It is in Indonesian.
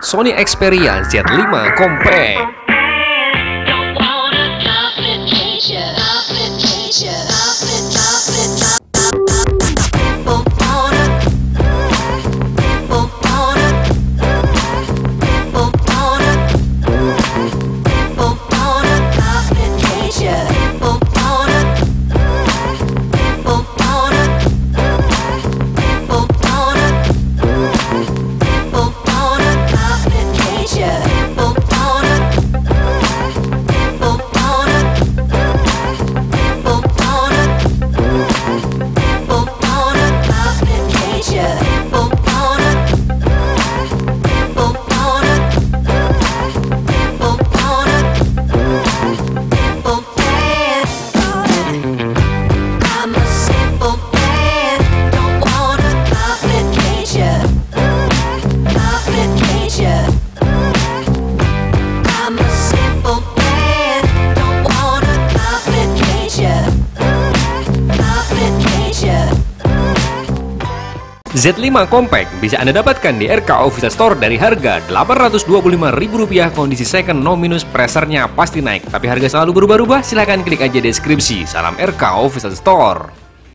Sony Xperia Z5 Compact. Z5 Compact bisa Anda dapatkan di RK Official Store dari harga Rp825.000 kondisi second no minus, presernya pasti naik. Tapi harga selalu berubah-ubah, silahkan klik aja deskripsi. Salam RK Official Store.